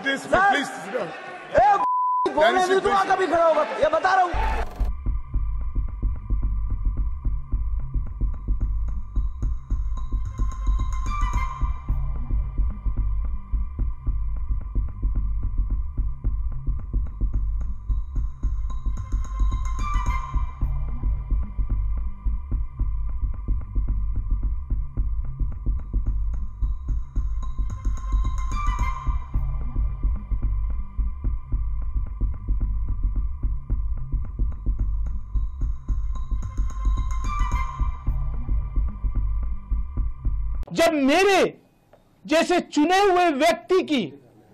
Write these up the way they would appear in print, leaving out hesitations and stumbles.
It is. Please sit down. बोलने भी तो कभी खड़ा होगा, ये बता रहा हूँ। जब मेरे जैसे चुने हुए व्यक्ति की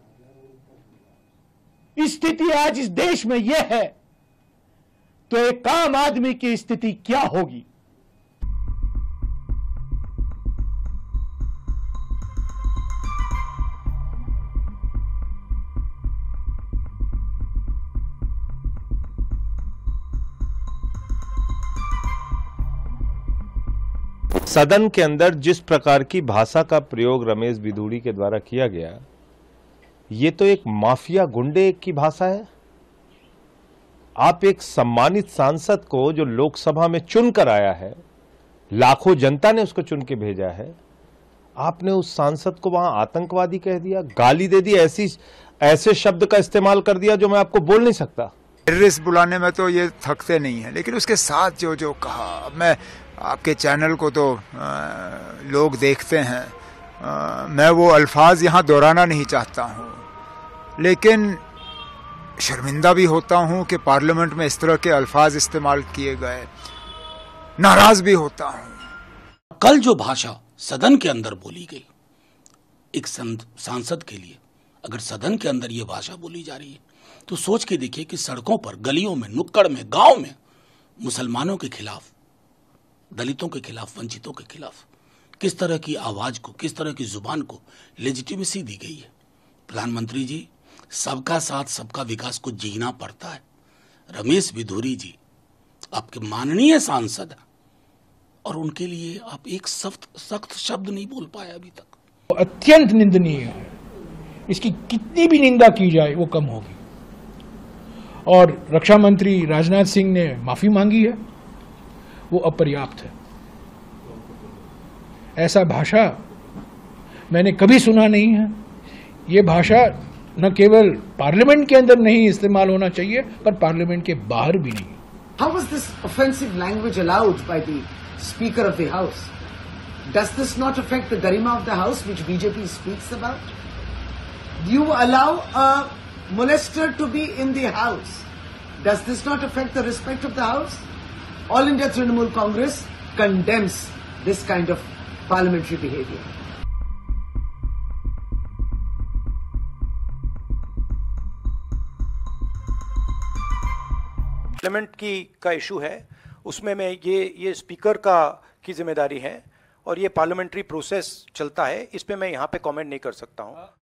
स्थिति आज इस देश में यह है, तो एक आम आदमी की स्थिति क्या होगी? सदन के अंदर जिस प्रकार की भाषा का प्रयोग रमेश बिधूड़ी के द्वारा किया गया, ये तो एक माफिया गुंडे की भाषा है। आप एक सम्मानित सांसद को जो लोकसभा में चुनकर आया है, लाखों जनता ने उसको चुन के भेजा है, आपने उस सांसद को वहां आतंकवादी कह दिया, गाली दे दी, ऐसे शब्द का इस्तेमाल कर दिया जो मैं आपको बोल नहीं सकता। टेररिस्ट बुलाने में तो ये थकते नहीं है, लेकिन उसके साथ जो जो कहा, मैं आपके चैनल को तो लोग देखते हैं, मैं वो अल्फाज यहाँ दोहराना नहीं चाहता हूँ, लेकिन शर्मिंदा भी होता हूँ कि पार्लियामेंट में इस तरह के अल्फाज इस्तेमाल किए गए, नाराज भी होता हूँ। कल जो भाषा सदन के अंदर बोली गई, एक सांसद के लिए अगर सदन के अंदर ये भाषा बोली जा रही है, तो सोच के देखिए कि सड़कों पर, गलियों में, नुक्कड़ में, गांव में मुसलमानों के खिलाफ, दलितों के खिलाफ, वंचितों के खिलाफ किस तरह की आवाज को, किस तरह की जुबान को लेजिटिमेसी दी गई है। प्रधानमंत्री जी, सबका साथ सबका विकास को जीना पड़ता है। रमेश बिधूड़ी जी आपके माननीय सांसद हैं और उनके लिए आप एक सख्त शब्द नहीं बोल पाए अभी तक। अत्यंत निंदनीय है, इसकी कितनी भी निंदा की जाए वो कम होगी। और रक्षा मंत्री राजनाथ सिंह ने माफी मांगी है, वो अपर्याप्त है। ऐसा भाषा मैंने कभी सुना नहीं है। ये भाषा न केवल पार्लियामेंट के अंदर नहीं इस्तेमाल होना चाहिए, पर पार्लियामेंट के बाहर भी नहीं। How was this offensive language allowed by the Speaker of the House? Does this not affect the garima of the House, which BJP speaks about? Do you allow a molester to be in the House? Does this not affect the respect of the House? All India Trinamool Congress condemns this kind of parliamentary behavior. Parliament का issue है, उसमें मैं ये speaker की जिम्मेदारी है और ये पार्लियामेंट्री प्रोसेस चलता है, इस पे मैं यहाँ पे कमेंट नहीं कर सकता हूँ।